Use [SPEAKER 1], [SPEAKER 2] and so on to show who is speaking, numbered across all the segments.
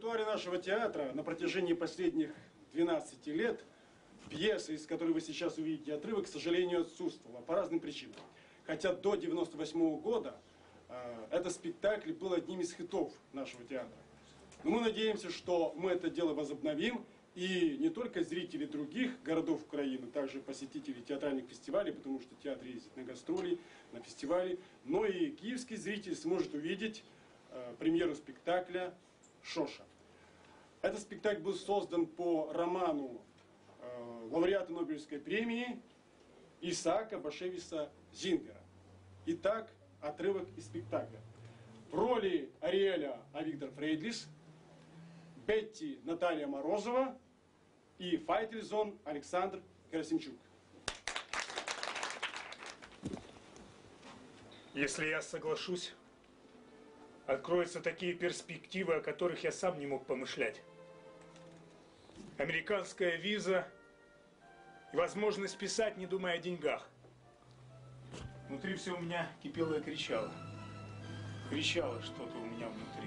[SPEAKER 1] репертуаре нашего театра на протяжении последних 12 лет пьеса, из которой вы сейчас увидите отрывок, к сожалению, отсутствовала по разным причинам. Хотя до 98 года этот спектакль был одним из хитов нашего театра. Но мы надеемся, что мы это дело возобновим, и не только зрители других городов Украины, также посетители театральных фестивалей, потому что театр ездит на гастроли, на фестивали, но и киевский зритель сможет увидеть премьеру спектакля «Шоша». Этот спектакль был создан по роману лауреата Нобелевской премии Исаака Башевиса Зингера. Итак, отрывок из спектакля. В роли Ариэля Виктор Фрейдлис, Бетти Наталья Морозова и Файтельзон Александр Герасимчук.
[SPEAKER 2] Если я соглашусь, откроются такие перспективы, о которых я сам не мог помышлять. Американская виза и возможность писать, не думая о деньгах. Внутри все у меня кипело и кричало. Кричало что-то у меня внутри.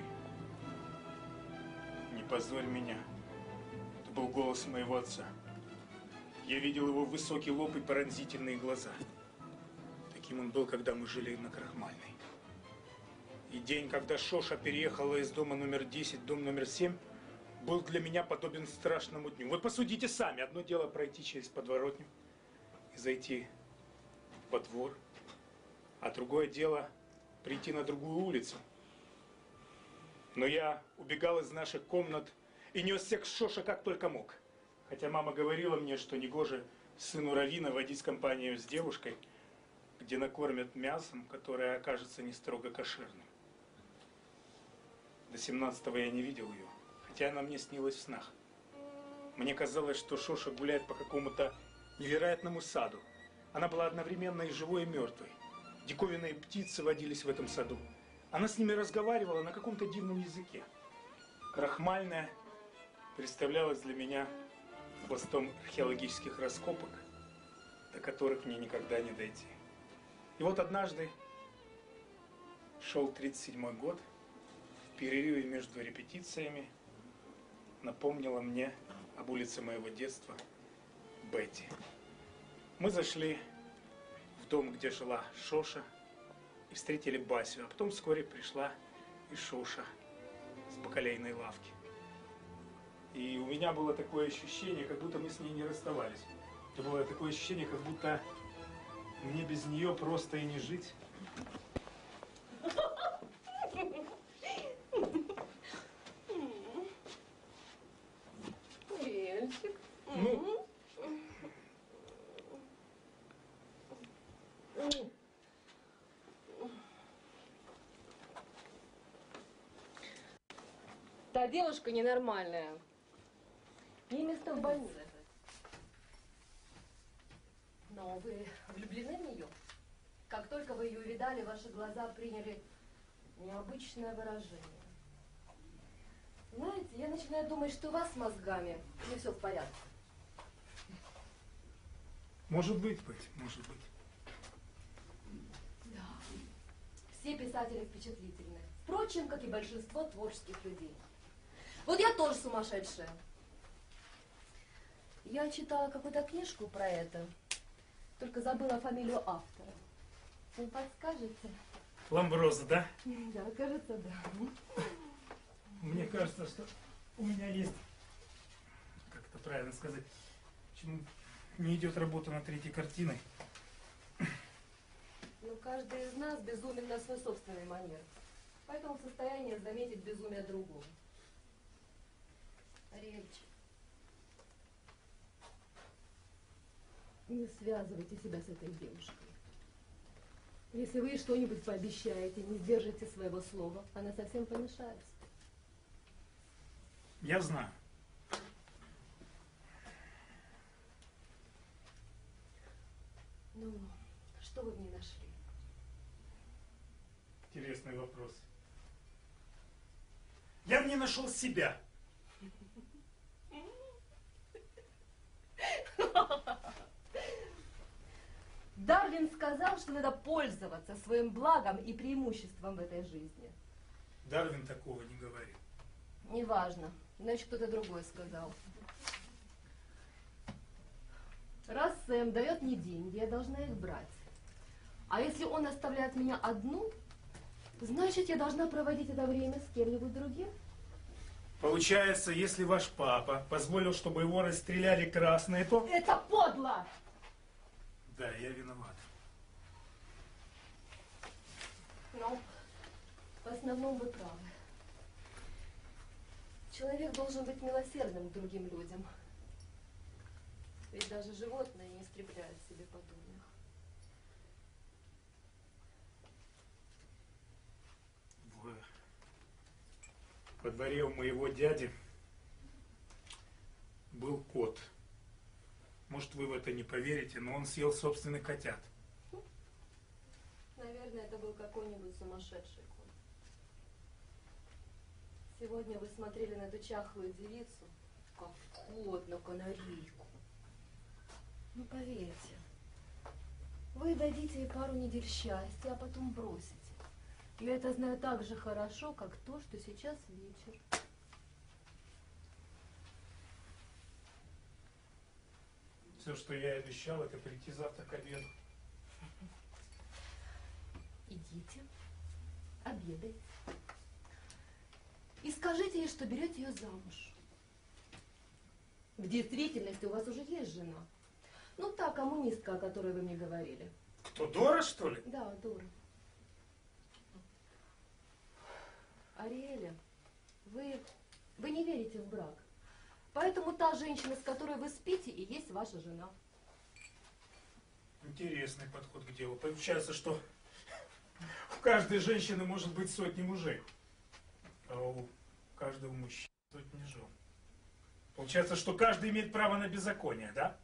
[SPEAKER 2] Не позорь меня. Это был голос моего отца. Я видел его высокий лоб и пронзительные глаза. Таким он был, когда мы жили на Крахмальной. И день, когда Шоша переехала из дома номер 10 в дом номер 7, был для меня подобен страшному дню. Вот посудите сами. Одно дело пройти через подворотню и зайти во двор, а другое дело прийти на другую улицу. Но я убегал из наших комнат и несся к Шоше как только мог. Хотя мама говорила мне, что негоже сыну раввина водить компанию с девушкой, где накормят мясом, которое окажется не строго кошерным. До 17-го я не видел ее, хотя она мне снилась в снах. Мне казалось, что Шоша гуляет по какому-то невероятному саду. Она была одновременно и живой, и мертвой. Диковинные птицы водились в этом саду. Она с ними разговаривала на каком-то дивном языке. Крахмальная представлялась для меня хвостом археологических раскопок, до которых мне никогда не дойти. И вот однажды шел 37-й год, в перерыве между репетициями напомнила мне об улице моего детства Бетти. Мы зашли в дом, где жила Шоша, и встретили Басю, а потом вскоре пришла и Шоша с бакалейной лавки. И у меня было такое ощущение, как будто мы с ней не расставались. Это было такое ощущение, как будто мне без нее просто и не жить.
[SPEAKER 3] Рельсик.
[SPEAKER 2] Ну,
[SPEAKER 3] Та девушка ненормальная. Ей место в больнице. Но вы влюблены в нее? Как только вы ее увидали, ваши глаза приняли необычное выражение. Знаете, я начинаю думать, что у вас с мозгами не все в порядке.
[SPEAKER 2] может быть, может быть.
[SPEAKER 3] Да. Все писатели впечатлительны. Впрочем, как и большинство творческих людей. Вот я тоже сумасшедшая. Я читала какую-то книжку про это, только забыла фамилию автора. Вы подскажете?
[SPEAKER 2] Ламброза, да?
[SPEAKER 3] Да, кажется, да.
[SPEAKER 2] Мне кажется, что у меня есть, как это правильно сказать, почему не идет работа над третьей картиной.
[SPEAKER 3] Но каждый из нас безумен на свой собственный манер. Поэтому в состоянии заметить безумие другого. Речь. Не связывайте себя с этой девушкой. Если вы ей что-нибудь пообещаете, не сдержите своего слова, она совсем помешается.
[SPEAKER 2] Я знаю.
[SPEAKER 3] Ну, что вы в ней нашли?
[SPEAKER 2] Интересный вопрос. Я в ней нашел себя.
[SPEAKER 3] Дарвин сказал, что надо пользоваться своим благом и преимуществом в этой жизни.
[SPEAKER 2] Дарвин такого не говорил.
[SPEAKER 3] Неважно, иначе кто-то другой сказал. Раз Сэм дает мне деньги, я должна их брать. А если он оставляет меня одну, значит, я должна проводить это время с кем-нибудь другим.
[SPEAKER 2] Получается, если ваш папа позволил, чтобы его расстреляли красные, то...
[SPEAKER 3] Это подло!
[SPEAKER 2] Да, я виноват.
[SPEAKER 3] Ну, в основном вы правы. Человек должен быть милосердным к другим людям. Ведь даже животные не истребляют себе подобных.
[SPEAKER 2] Во дворе у моего дяди был кот. Может, вы в это не поверите, но он съел собственных котят.
[SPEAKER 3] Наверное, это был какой-нибудь сумасшедший кот. Сегодня вы смотрели на эту чахлую девицу, как кот на канарейку. Ну, поверьте, вы дадите ей пару недель счастья, а потом бросите. Я это знаю так же хорошо, как то, что сейчас вечер.
[SPEAKER 2] Все, что я обещал, это прийти завтра к обеду.
[SPEAKER 3] Идите, обедайте. И скажите ей, что берете ее замуж. В действительности у вас уже есть жена. Ну, та коммунистка, о которой вы мне говорили.
[SPEAKER 2] Кто, Дора, что ли?
[SPEAKER 3] Да, Дора. Ариэля, вы не верите в брак. Поэтому та женщина, с которой вы спите, и есть ваша жена.
[SPEAKER 2] Интересный подход к делу. Получается, что у каждой женщины может быть сотни мужей, а у каждого мужчины сотни жен. Получается, что каждый имеет право на беззаконие, да?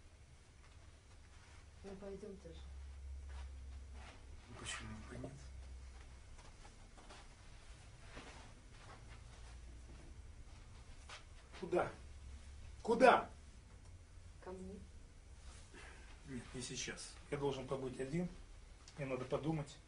[SPEAKER 3] Ну, пойдемте же.
[SPEAKER 2] Почему бы нет? Куда? Куда?
[SPEAKER 3] Ко мне.
[SPEAKER 2] Нет, не сейчас. Я должен побыть один. Мне надо подумать.